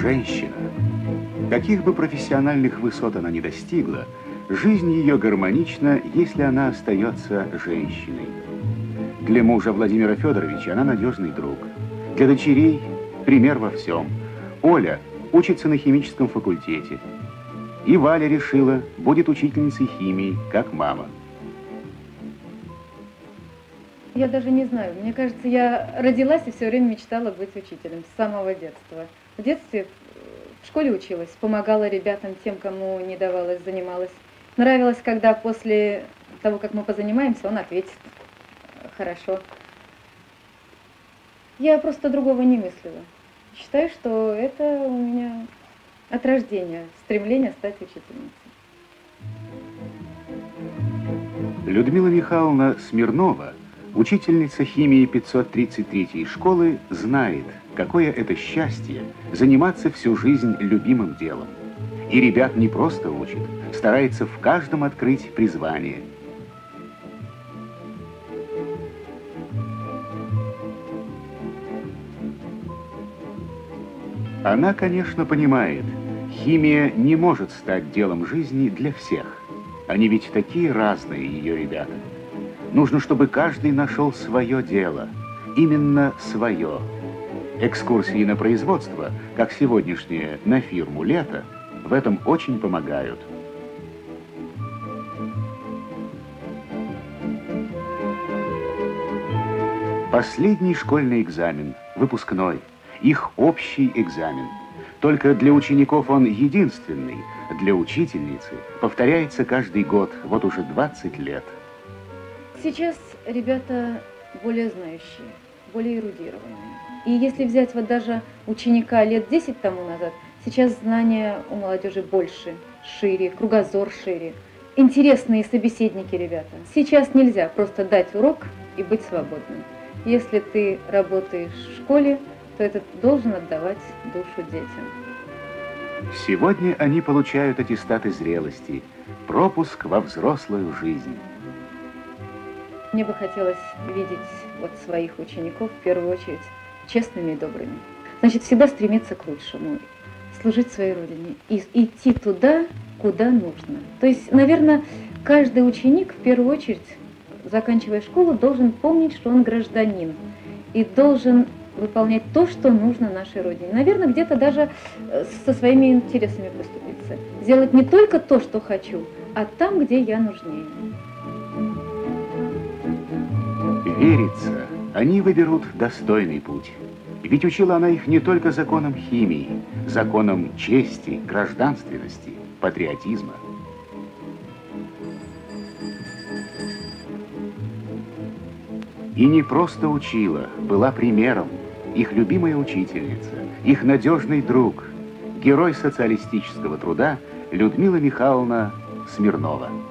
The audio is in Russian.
женщина. Каких бы профессиональных высот она ни достигла, жизнь ее гармонична, если она остается женщиной. Для мужа Владимира Федоровича она надежный друг. Для дочерей пример во всем. Оля учится на химическом факультете. И Валя решила, будет учительницей химии, как мама. Я даже не знаю. Мне кажется, я родилась и все время мечтала быть учителем с самого детства. В детстве в школе училась, помогала ребятам, тем, кому не давалось, занималась. Нравилось, когда после того, как мы позанимаемся, он ответит хорошо. Я просто другого не мыслила. Считаю, что это у меня от рождения стремление стать учительницей. Людмила Михайловна Смирнова, учительница химии 533-й школы, знает, какое это счастье заниматься всю жизнь любимым делом. И ребят не просто учит, старается в каждом открыть призвание. Она, конечно, понимает, химия не может стать делом жизни для всех. Они ведь такие разные, ее ребята. Нужно, чтобы каждый нашел свое дело. Именно свое. Экскурсии на производство, как сегодняшние на фирму «Лето», в этом очень помогают. Последний школьный экзамен, выпускной. Их общий экзамен. Только для учеников он единственный, для учительницы повторяется каждый год, вот уже 20 лет. Сейчас ребята более знающие, более эрудированные. И если взять вот даже ученика лет 10 тому назад, сейчас знания у молодежи больше, шире, кругозор шире. Интересные собеседники ребята. Сейчас нельзя просто дать урок и быть свободным. Если ты работаешь в школе, то это должен отдавать душу детям. Сегодня они получают аттестаты зрелости, пропуск во взрослую жизнь. Мне бы хотелось видеть вот своих учеников, в первую очередь, честными и добрыми. Значит, всегда стремиться к лучшему, служить своей родине и идти туда, куда нужно. То есть, наверное, каждый ученик, в первую очередь, заканчивая школу, должен помнить, что он гражданин и должен выполнять то, что нужно нашей родине. Наверное, где-то даже со своими интересами поступиться. Сделать не только то, что хочу, а там, где я нужнее. Верится, они выберут достойный путь. Ведь учила она их не только законам химии, законам чести, гражданственности, патриотизма. И не просто учила, была примером. Их любимая учительница, их надежный друг, герой социалистического труда Людмила Михайловна Смирнова.